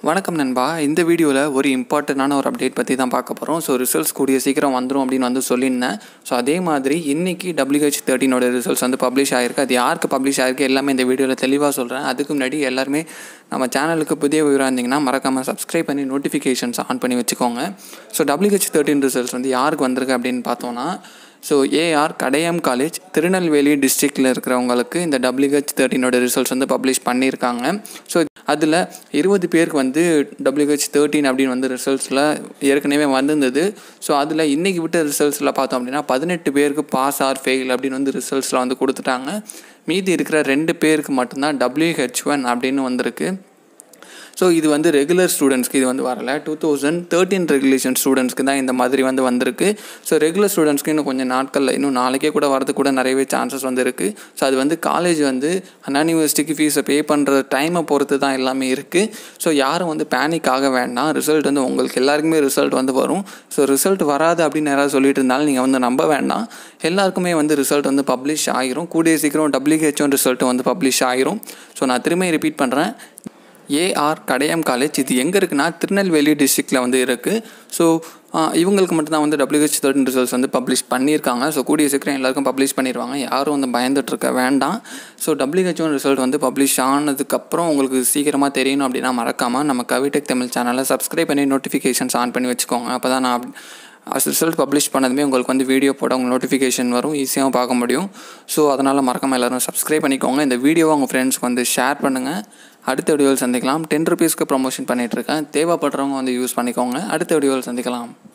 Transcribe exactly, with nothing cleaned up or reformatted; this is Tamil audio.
வணக்கம் நண்பா. இந்த வீடியோவில் ஒரு இம்பார்ட்டண்டான ஒரு அப்டேட் பற்றி தான் பார்க்க போகிறோம். ஸோ ரிசல்ட்ஸ் கூடிய சீக்கிரம் வந்துடும் அப்படின்னு வந்து சொல்லியிருந்தேன். ஸோ அதே மாதிரி இன்றைக்கி டபிள்யூஹெச் தேர்ட்டினோட ரிசல்ட்ஸ் வந்து பப்ளிஷ் ஆகிருக்கு. அது யாருக்கு பப்ளிஷ் ஆகிருக்கு எல்லாமே இந்த வீடியோவில் தெளிவாக சொல்கிறேன். அதுக்கு முன்னாடி எல்லாருமே நம்ம சேனலுக்கு புதிய விவரம் இருந்தீங்கன்னா மறக்காமல் சப்ஸ்கிரைப் பண்ணி நோட்டிஃபிகேஷன்ஸ் ஆன் பண்ணி வச்சுக்கோங்க. ஸோ டபிள்யூஹெச் தேர்ட்டின் ரிசல்ட்ஸ் வந்து யாருக்கு வந்திருக்கு அப்படின்னு பார்த்தோன்னா, so AR Kadayam college Tirunelveli டிஸ்ட்ரிக்டில் இருக்கிறவங்களுக்கு இந்த டபிள்யூஹெச் தேர்ட்டினோட ரிசல்ட்ஸ் வந்து பப்ளிஷ் பண்ணியிருக்காங்க. ஸோ அதில் இருபது பேருக்கு வந்து டபிள்யூஹெச் தேர்ட்டின் அப்படின்னு வந்து ரிசல்ட்ஸில் ஏற்கனவே வந்திருந்தது. ஸோ அதில் இன்றைக்கி விட்ட ரிசல்ட்ஸில் பார்த்தோம் அப்படின்னா பதினெட்டு பேருக்கு பாஸ் ஆர் ஃபெயில் அப்படின்னு வந்து ரிசல்ட்ஸில் வந்து கொடுத்துட்டாங்க. மீதி இருக்கிற ரெண்டு பேருக்கு மட்டும்தான் டபிள்யூஹெச் ஒன் அப்படின்னு வந்திருக்கு. ஸோ இது வந்து ரெகுலர் ஸ்டூடெண்ட்ஸ்க்கு இது வந்து வரலை. டூ தௌசண்ட் தேர்ட்டின் ரெகுலேஷன் ஸ்டூடெண்ட்ஸ்க்கு தான் இந்த மாதிரி வந்து வந்திருக்கு. ஸோ ரெகுலர் ஸ்டூடெண்ட்ஸ்க்கு இன்னும் கொஞ்சம் நாட்களில் இன்னும் நாளைக்கே கூட வரது கூட நிறையவே சான்சஸ் வந்து இருக்குது. ஸோ அது வந்து காலேஜ் வந்து அண்ணா யூனிவர்சிட்டிக்கு ஃபீஸை பே பண்ணுற டைமை பொறுத்து தான் எல்லாமே இருக்குது. ஸோ யாரும் வந்து பேனிக் ஆக வேண்டாம். ரிசல்ட் வந்து உங்களுக்கு எல்லாருக்குமே ரிசல்ட் வந்து வரும். ஸோ ரிசல்ட் வராது அப்படின்னு யாராவது சொல்லிட்டு இருந்தாலும் நீங்கள் வந்து நம்ப வேண்டாம். எல்லாருக்குமே வந்து ரிசல்ட் வந்து பப்ளிஷ் ஆகிரும். கூடிய சீக்கிரம் டபிள்யூஹெச் ஒன் ரிசல்ட் வந்து பப்ளிஷ் ஆகிரும். ஸோ நான் திரும்ப ரிப்பீட் பண்ணுறேன். ஏஆர் கடையம் காலேஜ் இது எங்கே இருக்குன்னா திருநெல்வேலி டிஸ்ட்ரிக்டில் வந்து இருக்குது. ஸோ இவங்களுக்கு மட்டும்தான் வந்து டபிள்யூஹெச் தேர்ட்டின் ரிசல்ட்ஸ் வந்து பப்ளிஷ் பண்ணியிருக்காங்க. ஸோ கூடிய சீக்கிரம் எல்லாருக்கும் பப்ளிஷ் பண்ணிடுவாங்க. யாரும் வந்து பயந்துட்டுருக்க வேண்டாம். ஸோ டபிள்யூஹெச் ஒன் ரிசல்ட் வந்து பப்ளிஷ் ஆனதுக்கப்புறம் உங்களுக்கு சீக்கிரமாக தெரியணும் அப்படின்னா மறக்காமல் நம்ம கவிடெக் தமிழ் சேனலை சப்ஸ்கிரைப் பண்ணி நோட்டிஃபிகேஷன்ஸ் ஆன் பண்ணி வச்சுக்கோங்க. அப்போ தான் நான் ரிசல்ட் பப்ளிஷ் பண்ணதுமே உங்களுக்கு வந்து வீடியோ போட உங்களுக்கு நோட்டிஃபிகேஷன் வரும், ஈஸியாகவும் பார்க்க முடியும். ஸோ அதனால் மறக்காமல் எல்லோரும் சப்ஸ்கிரைப் பண்ணிக்கோங்க. இந்த வீடியோவை உங்கள் ஃப்ரெண்ட்ஸ்க்கு வந்து ஷேர் பண்ணுங்கள். அடுத்த வீடியோவில் சந்திக்கலாம். டென் ருபீஸ்க்கு ப்ரொமோஷன் பண்ணிகிட்ருக்கேன். தேவைப்படுறவங்க வந்து யூஸ் பண்ணிக்கோங்க. அடுத்த வீடியோவில் சந்திக்கலாம்.